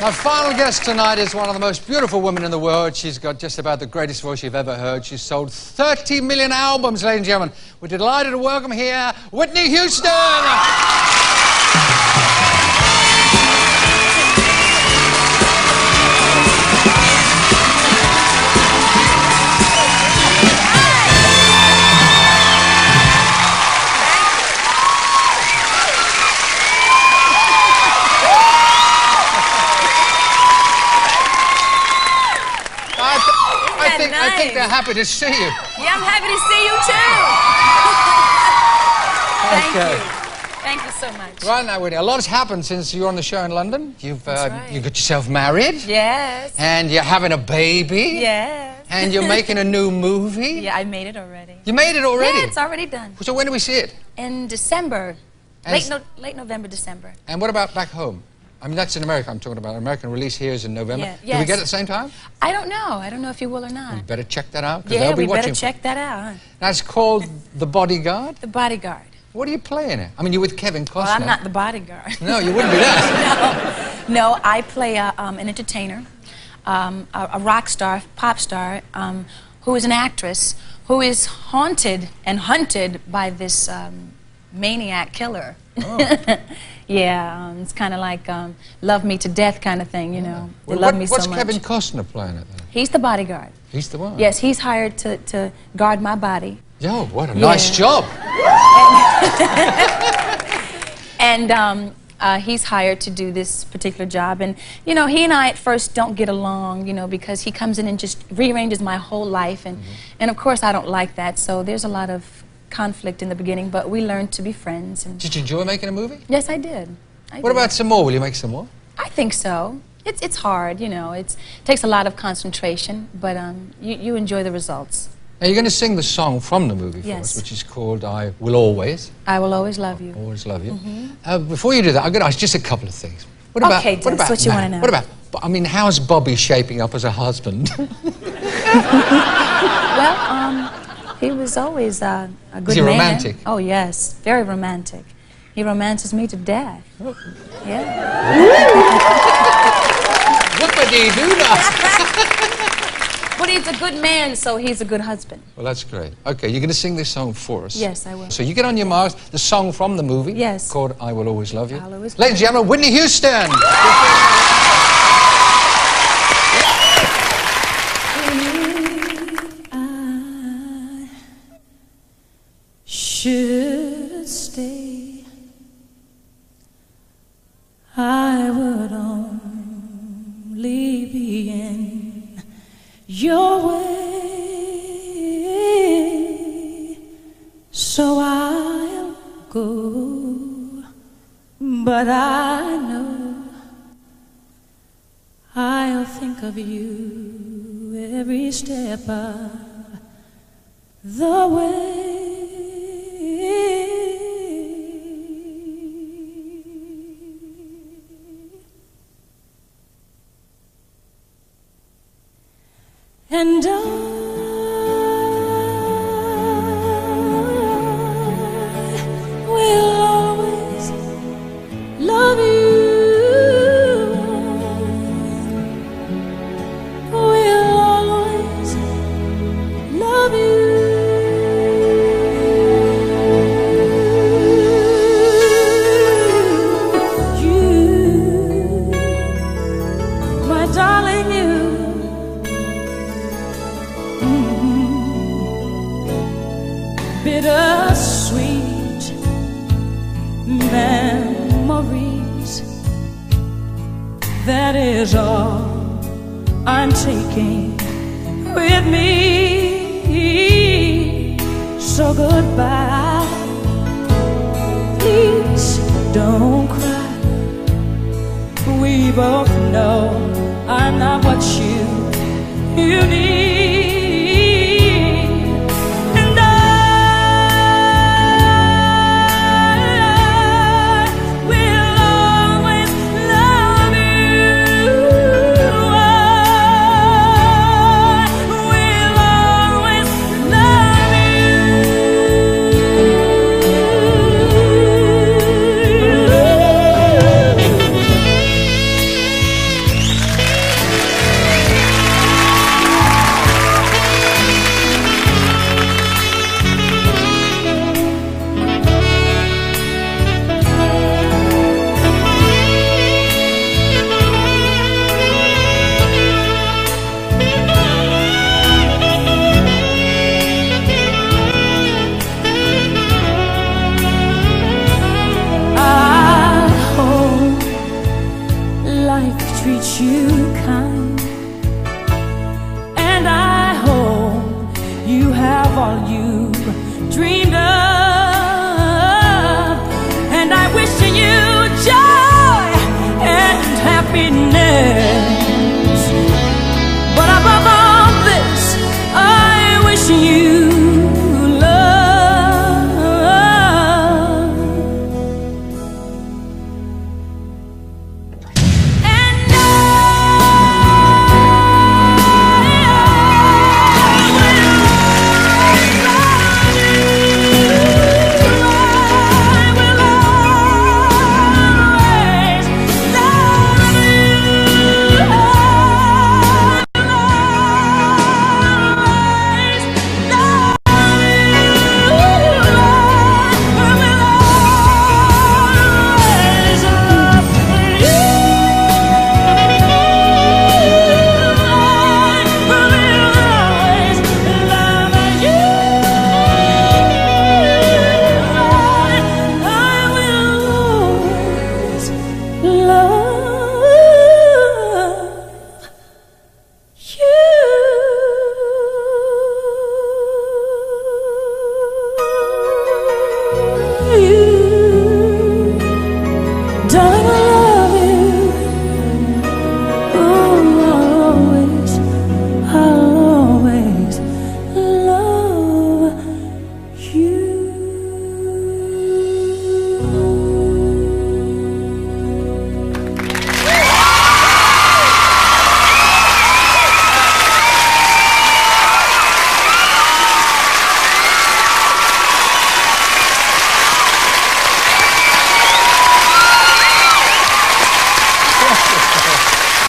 My final guest tonight is one of the most beautiful women in the world. She's got just about the greatest voice you've ever heard. She's sold 30 million albums, ladies and gentlemen. We're delighted to welcome here Whitney Houston. I think they're happy to see you. Yeah, I'm happy to see you too. Thank you. Thank you so much. Right now, Whitney, a lot has happened since you were on the show in London. You've right. you got yourself married. Yes. And you're having a baby. Yes. And you're making a new movie. Yeah, I made it already. You made it already? Yeah, it's already done. So when do we see it? In December. Late November, December. And what about back home? I mean, that's in America I'm talking about. American release here is in November. Yeah, Do we get it at the same time? I don't know. I don't know if you will or not. You better check that out, because Yeah, they'll be we watching. better check that out. That's called The Bodyguard? The Bodyguard. What are you playing it? I mean, you're with Kevin Costner. Well, I'm not the bodyguard. No, you wouldn't be that. No, I play an entertainer, a rock star, pop star, who is an actress, who is haunted and hunted by this maniac killer. Oh. Yeah, it's kind of like love me to death kind of thing, you know. They love me so much. What's Kevin Costner playing it then? He's the bodyguard. He's the one? Yes, he's hired to guard my body. Yo, what a nice job. And he's hired to do this particular job. And, you know, he and I at first don't get along, you know, because he comes in and just rearranges my whole life. And of course, I don't like that. So there's a lot of conflict in the beginning, but we learned to be friends. And did you enjoy making a movie? yes, I did. What about some more? Will you make some more? I think so. It's hard, you know. It takes a lot of concentration, but you enjoy the results. Now, you're going to sing the song from the movie for us, which is called I Will Always. I Will Always Love You. Always love you. Before you do that, I'm going to ask just a couple of things. What about, okay, that's what you want to know. What about, I mean, how's Bobby shaping up as a husband? Well, he was always a good man. Is he romantic? Oh, yes, very romantic. He romances me to death. Yeah. Whoop-a-dee-doo-dah. But he's a good man, so he's a good husband. Well, that's great. Okay, you're going to sing this song for us. Yes, I will. So you get on your marks, the song from the movie. Yes. Called I Will Always Love You. I'll always Ladies and gentlemen, Whitney Houston. Should stay, I would only be in your way, so I'll go, but I know I'll think of you every step of the way. And I will always love you. Will always love you. My darling, you. Bittersweet memories, that is all I'm taking with me. So goodbye, please don't cry. We both know I'm not what you need. life treats you kind, and I hope you have all you dreamed of.